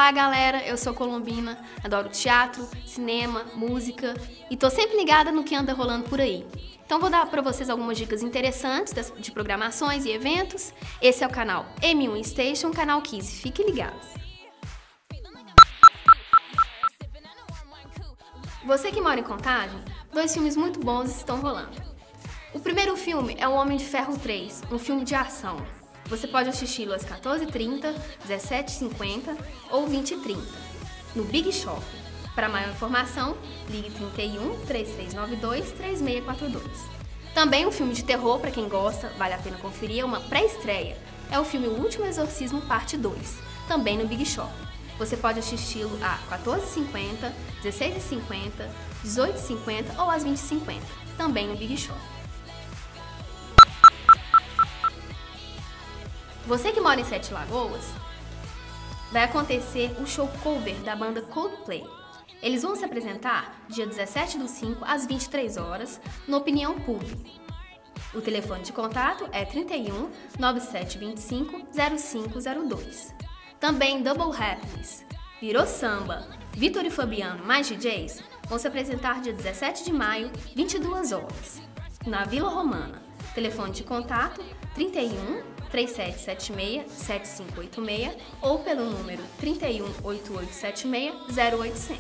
Olá galera, eu sou Colombina, adoro teatro, cinema, música e tô sempre ligada no que anda rolando por aí. Então vou dar para vocês algumas dicas interessantes de programações e eventos. Esse é o canal M1 Station, canal 15, fique ligado. Você que mora em Contagem, 2 filmes muito bons estão rolando. O primeiro filme é O Homem de Ferro 3, um filme de ação. Você pode assisti-lo às 14h30, 17h50 ou 20h30, no Big Shop. Para maior informação, ligue 31 3392 3642. Também um filme de terror, para quem gosta, vale a pena conferir, é uma pré-estreia. É o filme O Último Exorcismo, parte 2, também no Big Shop. Você pode assisti-lo às 14h50, 16h50, 18h50 ou às 20h50, também no Big Shop. Você que mora em Sete Lagoas, vai acontecer o show cover da banda Coldplay. Eles vão se apresentar dia 17/5 às 23 horas no Opinião Pub. O telefone de contato é 31 9725 0502. Também Double Happiness, Virou Samba, Vitor e Fabiano mais DJs vão se apresentar dia 17 de maio, 22 horas, na Vila Romana. Telefone de contato 31 3776 7586 ou pelo número 31 8876 0800.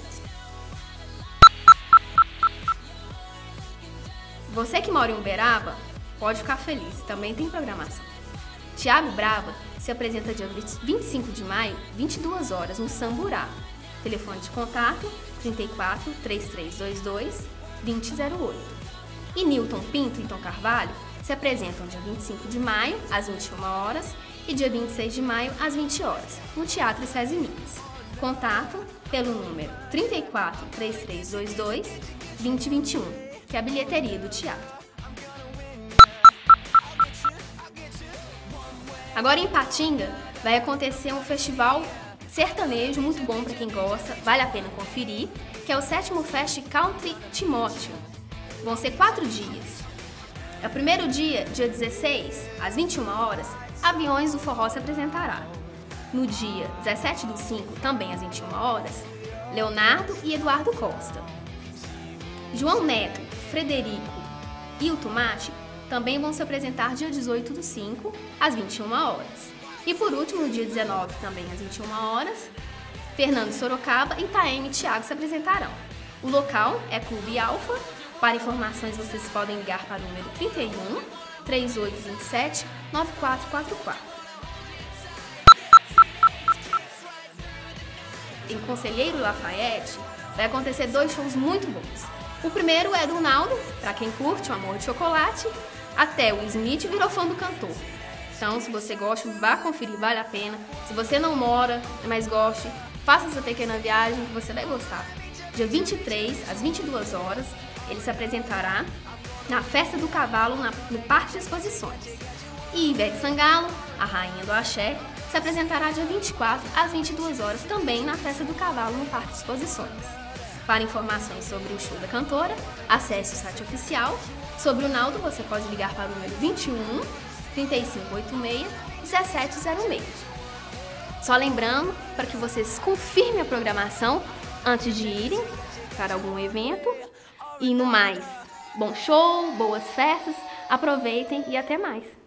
Você que mora em Uberaba pode ficar feliz, também tem programação. Thiago Brava se apresenta dia 25 de maio, 22 horas, no Samburá. Telefone de contato 34 3322 2008. E Newton Pinto e Tom Carvalho se apresentam dia 25 de maio, às 21 horas, e dia 26 de maio, às 20 horas, no Teatro César Minas. Contato pelo número 34 3322 2021, que é a bilheteria do teatro. Agora em Ipatinga vai acontecer um festival sertanejo muito bom para quem gosta, vale a pena conferir, que é o 7º Fest Country Timóteo. Vão ser 4 dias. É o primeiro dia, dia 16, às 21 horas, Aviões do Forró se apresentará. No dia 17/5, também às 21 horas, Leonardo e Eduardo Costa. João Neto, Frederico e o Tomate também vão se apresentar dia 18/5, às 21 horas. E por último, no dia 19, também às 21 horas, Fernando Sorocaba e Taeme e Thiago se apresentarão. O local é Clube Alfa. Para informações, vocês podem ligar para o número 31 3827 9444. Em Conselheiro Lafayette, vai acontecer 2 shows muito bons. O primeiro é do Naldo, para quem curte o Amor de Chocolate, até o Smith virou fã do cantor. Então, se você gosta, vá conferir, vale a pena. Se você não mora, mas goste, faça essa pequena viagem que você vai gostar. Dia 23, às 22 horas, ele se apresentará na Festa do Cavalo, no Parque de Exposições. E Ivete Sangalo, a rainha do axé, se apresentará dia 24, às 22 horas, também na Festa do Cavalo, no Parque de Exposições. Para informações sobre o show da cantora, acesse o site oficial. Sobre o Naldo, você pode ligar para o número 21 3586 1706. Só lembrando, para que vocês confirmem a programação antes de irem para algum evento. E no mais, bom show, boas festas, aproveitem e até mais!